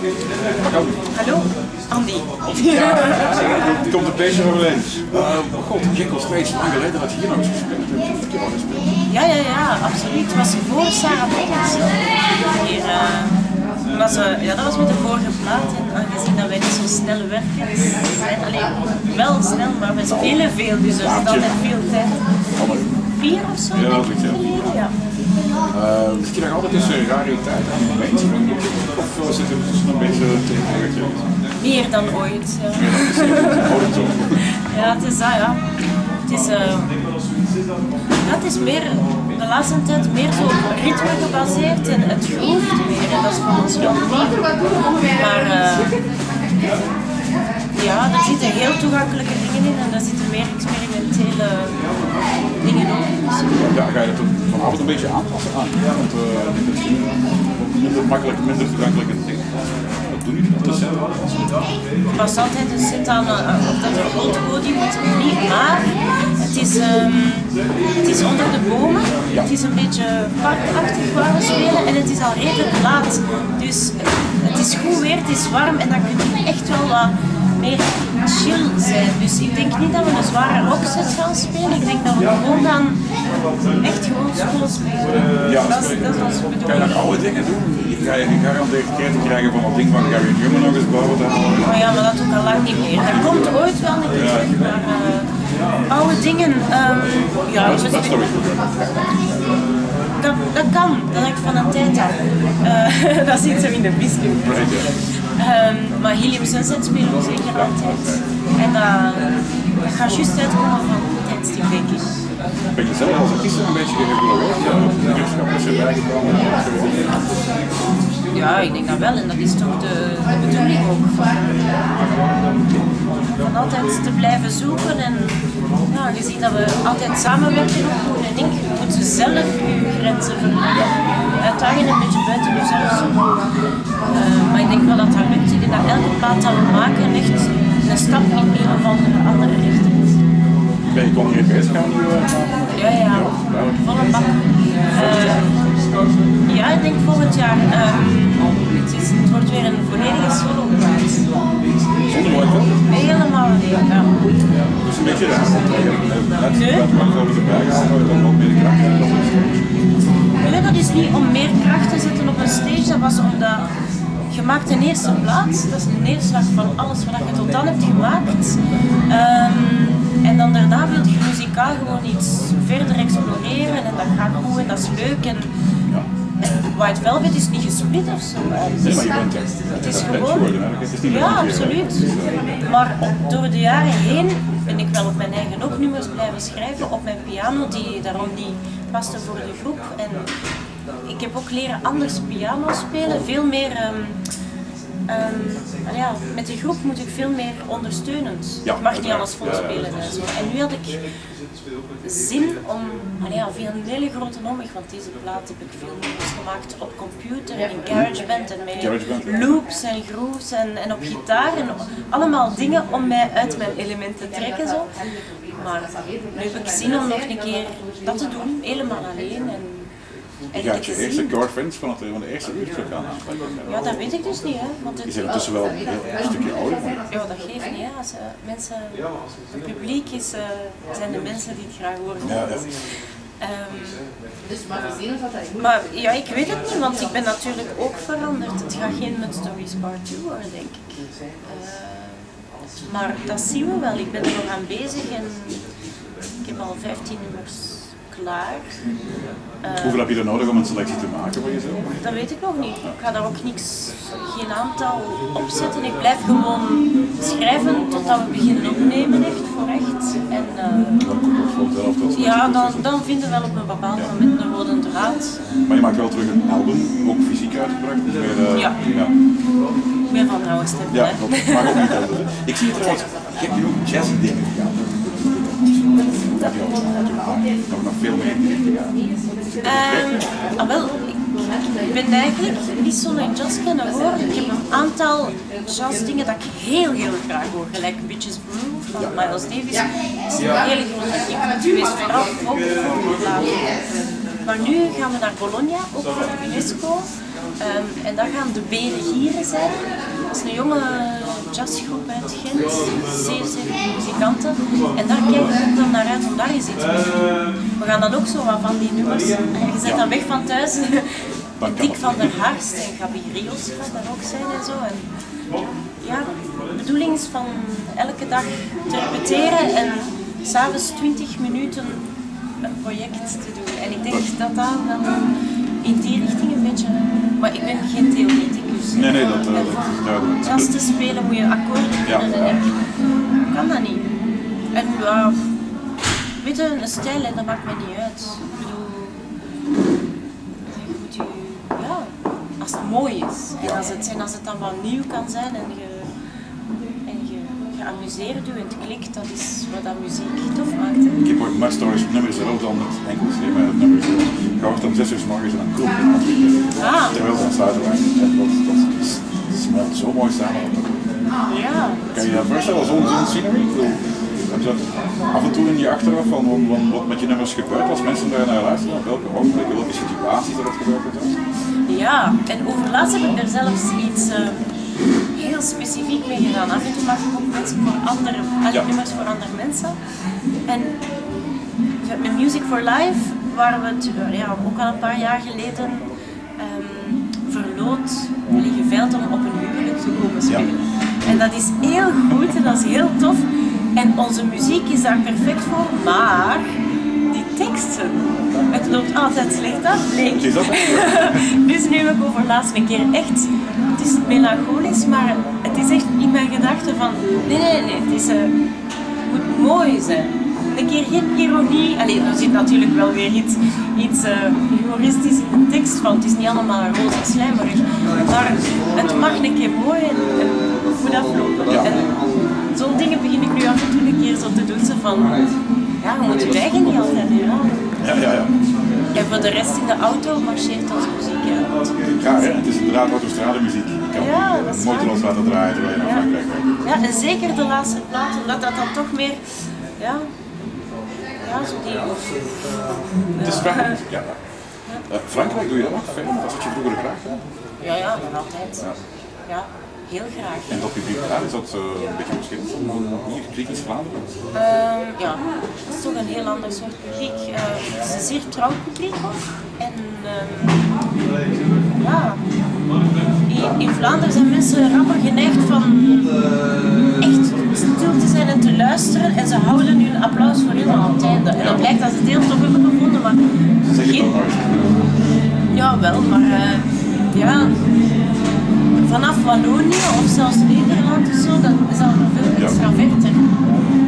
Hallo, Andy. Die komt een beetje overeen. God, Jekyll Space, lang geleden dat je hier nog eens gespeeld hebt. Ja, absoluut. Het was voor Sarah Beckers. Hier, dat was met de vorige plaat. En aangezien dat wij niet zo snel werken, zijn alleen wel snel, maar we spelen veel, dus er zit altijd veel tijd. 4 of zo? Ja, dat is het. Ja. Zit je nog altijd tussen rariteit en mainstream? Of zit er tussen een beetje tegen? Meer dan ooit. Ja, ja het is dat, ja. Het is meer, de laatste tijd meer zo op ritme gebaseerd en het groeft meer. En dat is voor ons wel nieuw. Maar er zitten heel toegankelijke dingen in en daar zitten meer experimentele dingen op. Ja, ga je het vanavond een beetje aanpassen aan? Want minder makkelijk, minder toegankelijke dingen. Wat doe je op de set? Ik was altijd een set aan of dat een groot podium is of niet, maar het is onder de bomen, het is een beetje parkachtig waar we spelen en het is al redelijk laat. Dus het is goed weer, het is warm en dan kun je echt wel wat meer chill zijn. Dus ik denk niet dat we een zware rockset gaan spelen, ik denk dat we gewoon dan echt gewoon school spelen. Ja, dat is onze bedoeling. Kan je nog oude dingen doen? Ga je gegarandeerd kritiek krijgen van dat ding van Gary Newman nog eens bouwen? Oh ja, maar dat doe ik al lang niet meer. Dat komt ooit wel een keer terug, maar oude dingen, dat kan, dat hangt van een tijd af. Dat zit zo in de biscuit. Maar Helium Sunset spelen we zeker altijd. En dat gaat juist uitkomen van het tijdstip, denk ik. Ben je zelf als artiest een beetje geëvolueerd? Ja, ik denk dat wel en dat is toch de bedoeling ook. Van altijd te blijven zoeken en gezien dat we altijd samenwerken op en ik moet zelf je grenzen verleggen. Uitdagen een beetje buiten jezelf zoeken. Maar ik denk wel dat dat lukt. Ik denk dat elke plaat dat we maken echt een stap in een of andere richting is. Ben je concreet bezig aan nu? Ja, volle bak. Ik denk volgend jaar. Het wordt weer een volledige solo-plaat. Zonder mooi wel? Helemaal alleen, ja. Dus een beetje raar, want net over de berg gaan we dan wat meer kracht hebben. Nee, dat is niet om meer kracht te zetten op een stage, dat was omdat je maakt een eerste plaats, dat is een neerslag van alles wat je tot dan hebt gemaakt. En dan daarna wil je muzikaal gewoon iets verder exploreren en dat gaat goed en dat is leuk. En White Velvet is niet gesplit of zo. Het is gewoon. Ja, absoluut. Maar door de jaren heen ben ik wel op mijn eigen ook nummers blijven schrijven op mijn piano die daarom niet paste voor de groep. En ik heb ook leren anders piano spelen, veel meer. Met die groep moet ik veel meer ondersteunend. Ik mag niet alles vol spelen en zo. En nu had ik zin om, via een hele grote omweg, want deze plaat heb ik veel nummers gemaakt op computer en in GarageBand en met loops en grooves en op gitaar en allemaal dingen om mij uit mijn element te trekken zo. Maar nu heb ik zin om nog een keer dat te doen, helemaal alleen. Je gaat je eerste core friends van de eerste uurtje gaan aanpakken. Ja, dat weet ik dus niet, hè. Want die zijn ondertussen wel een stukje ouder. Ja, dat geeft niet, hè. Als mensen, het publiek zijn de mensen die het graag horen. Maar ja, ik weet het niet, want ik ben natuurlijk ook veranderd. Het gaat geen Mud Stories Part 2 worden, denk ik. Maar dat zien we wel. Ik ben er nog aan bezig en ik heb al 15 nummers klaar. Hoeveel heb je er nodig om een selectie te maken voor jezelf? Dat weet ik nog niet. Ik ga daar ook geen aantal opzetten. Ik blijf gewoon schrijven totdat we beginnen opnemen, echt voor echt. En dan vinden we wel op een bepaald moment een rode draad. Maar je maakt wel terug een album, ook fysiek uitgebracht? Ja. Ik ben van trouwe stem. Ja, dat mag ook niet helpen. Ik zie trouwens, je hebt hier ook jazzy dingen gedaan. Dat heb je al nog veel meer in die richting gaan. Ik ben eigenlijk niet zo naar jazz kennen hoor. Ik heb een aantal jazzdingen dat ik heel graag hoor. Gelijk Bitches Brew van Miles Davis. Dat is een hele grote invloed geweest, vooral ook voor de later. Maar nu gaan we naar Bologna, ook voor de UNESCO. En dat gaan de Berengieren zijn. Dat is een jonge jazzgroep uit Gent, zeer goede muzikanten. En daar kijk ik ook dan naar uit om daar eens iets mee te doen. We gaan dan ook zo wat van die nummers. Je bent dan weg van thuis. Dick van der Harst en Gabi Rios gaat daar ook zijn en zo. En ja, de bedoeling is van elke dag te repeteren en s'avonds 20 minuten een project te doen. En ik denk dat dat dan in die richting een beetje... Maar ik ben geen theoreticus. Nee, dat is duidelijk. Jazz te spelen moet je akkoorden kunnen en ik kan dat niet. En ja, weet je, een stijl, dat maakt mij niet uit. Ik bedoel, je moet je, ja, als het mooi is. En als het dan wat nieuw kan zijn en je amuseert je en het klikt, dat is wat dat muziek tof maakt. Hè. Ik heb ooit My Stories nummers er ook dan met enkels, maar het nummer is gehoord om 6 uur 's morgens en dan klopt het terwijl ze aan het sluiten waren. Dat smelt zo mooi samen. Ja. Kan je je dat voorstellen, zo'n scenery? Heb je dat af en toe in je achteraf van wat met je nummers gebeurt als mensen daar naar luisteren? Op welke ogenblikken, welke situaties dat gebeurt? Ja, en overlaatst heb ik er zelfs iets heel specifiek mee gedaan. Af en toe maak ik ook mensen voor andere, nummers voor andere mensen. En met Music for Life waren we ook al een paar jaar geleden geveild om op een huwelijk te komen spelen. En dat is heel goed en dat is heel tof. En onze muziek is daar perfect voor, maar die teksten, het loopt altijd slecht af, bleek. Dus nu heb ik over laatst een keer echt, het is melancholisch, maar het is echt in mijn gedachten van, nee, het moet mooi zijn. Een keer geen ironie, er zit natuurlijk wel weer iets humoristisch in de tekst van, het is niet allemaal roze en slijmerig, maar het mag een keer mooi en goed aflopen. Ja. En zo'n dingen begin ik nu af en toe een keer zo te doen, zo van, ja, je moet je eigen niet altijd herhalen. Ja. En voor de rest in de auto marcheert onze muziek uit. Ja, het is inderdaad autostrade muziek. Je kan motorloos laten draaien terwijl je naar Frankrijk werkt. Ja, en zeker de laatste plaat, omdat dat dan toch meer, zo die... Het is Frankrijk, ja. Frankrijk doe je dat nog verder? Dat is wat je vroeger graag gedaan? Ja, nog altijd. Ja, heel graag. En dat publiek daar, is dat een beetje verschillend? Hier, kritisch Vlaanderen? Ja, dat is toch een heel ander soort publiek. Het is een zeer trouw publiek ook. En in Vlaanderen zijn mensen rapper geneigd van echt stil te zijn en te luisteren en ze houden nu een applaus voor helemaal aan het einde. En dat blijkt dat ze het heel tof hebben gevonden, maar ja, wel, maar vanaf Wallonië of zelfs Nederland of zo, dat is al veel extraverter.